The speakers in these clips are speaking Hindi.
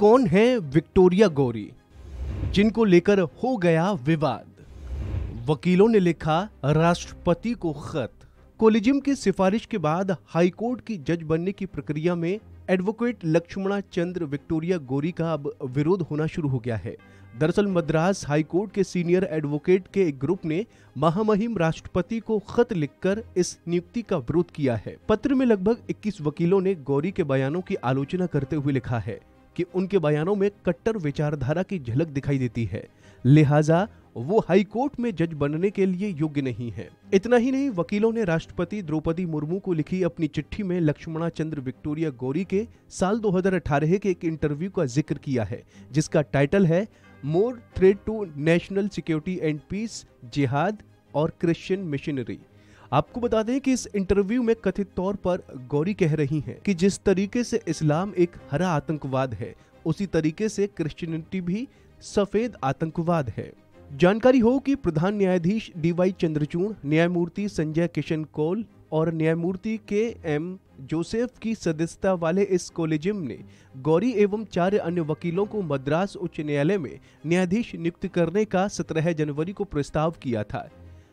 कौन है विक्टोरिया गौरी, जिनको लेकर हो गया विवाद? वकीलों ने लिखा राष्ट्रपति को खत। कोलिजियम की सिफारिश के बाद हाईकोर्ट की जज बनने की प्रक्रिया में एडवोकेट लक्ष्मणा चंद्र विक्टोरिया गौरी का अब विरोध होना शुरू हो गया है। दरअसल मद्रास हाईकोर्ट के सीनियर एडवोकेट के एक ग्रुप ने महामहिम राष्ट्रपति को खत लिखकर इस नियुक्ति का विरोध किया है। पत्र में लगभग 21 वकीलों ने गौरी के बयानों की आलोचना करते हुए लिखा है कि उनके बयानों में कट्टर विचारधारा की झलक दिखाई देती है, लिहाजा वो हाईकोर्ट में जज बनने के लिए योग्य नहीं है। इतना ही नहीं, वकीलों ने राष्ट्रपति द्रौपदी मुर्मू को लिखी अपनी चिट्ठी में लक्ष्मणा चंद्र विक्टोरिया गौरी के साल 2018 के एक इंटरव्यू का जिक्र किया है, जिसका टाइटल है more threat to national security and peace, जिहाद और क्रिश्चियन मिशनरी। आपको बता दें कि इस इंटरव्यू में कथित तौर पर गौरी कह रही हैं कि जिस तरीके से इस्लाम एक हरा आतंकवाद है, उसी तरीके से क्रिश्चियनिटी भी सफेद आतंकवाद है। जानकारी हो कि प्रधान न्यायाधीश डीवाई चंद्रचूड़, न्यायमूर्ति संजय किशन कौल और न्यायमूर्ति के एम जोसेफ की सदस्यता वाले इस कोलिजियम ने गौरी एवं 4 अन्य वकीलों को मद्रास उच्च न्यायालय में न्यायाधीश नियुक्त करने का 17 जनवरी को प्रस्ताव किया था।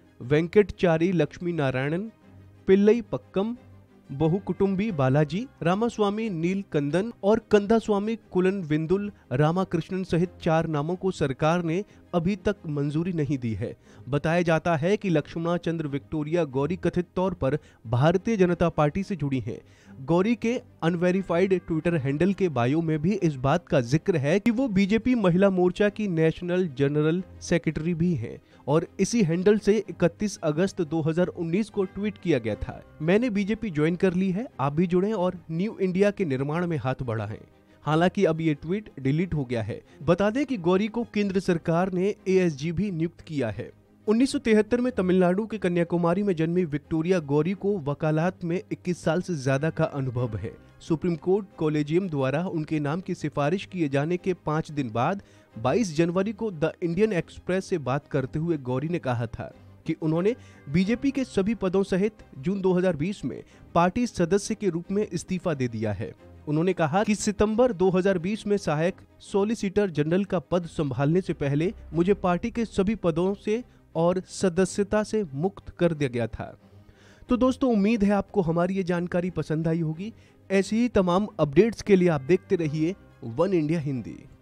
वेंकटचारी लक्ष्मी नारायणन, पिल्लई पक्कम, बहुकुटुंबी बालाजी, रामास्वामी नीलकंदन और कंदास्वामी कुलन विंदुल रामाकृष्णन सहित 4 नामों को सरकार ने अभी तक मंजूरी नहीं दी है। बताया जाता है कि लक्ष्मणा चंद्र विक्टोरिया गौरी कथित तौर पर भारतीय जनता पार्टी से जुड़ी हैं। गौरी के अनवेरिफाइड ट्विटर हैंडल के बायो में भी इस बात का जिक्र है कि वो बीजेपी महिला मोर्चा की नेशनल जनरल सेक्रेटरी भी हैं और इसी हैंडल से 31 अगस्त 2019 को ट्वीट किया गया था, मैंने बीजेपी ज्वाइन कर ली है, आप भी जुड़ें और न्यू इंडिया के निर्माण में हाथ बढ़ाएं। हालांकि अब ये ट्वीट डिलीट हो गया है। बता दें कि गौरी को केंद्र सरकार ने एएसजी भी नियुक्त किया है। 1973 में तमिलनाडु के कन्याकुमारी में जन्मी विक्टोरिया गौरी को वकालत में 21 साल से ज्यादा का अनुभव है। सुप्रीम कोर्ट कोलेजियम द्वारा उनके नाम की सिफारिश किए जाने के 5 दिन बाद 22 जनवरी को द इंडियन एक्सप्रेस से बात करते हुए गौरी ने कहा था कि उन्होंने बीजेपी के सभी पदों सहित जून 2020 में पार्टी सदस्य के रूप में इस्तीफा दे दिया है। उन्होंने कहा कि सितंबर 2020 में सहायक सॉलिसिटर जनरल का पद संभालने से पहले मुझे पार्टी के सभी पदों से और सदस्यता से मुक्त कर दिया गया था। तो दोस्तों, उम्मीद है आपको हमारी ये जानकारी पसंद आई होगी। ऐसी ही तमाम अपडेट्स के लिए आप देखते रहिए वन इंडिया हिंदी।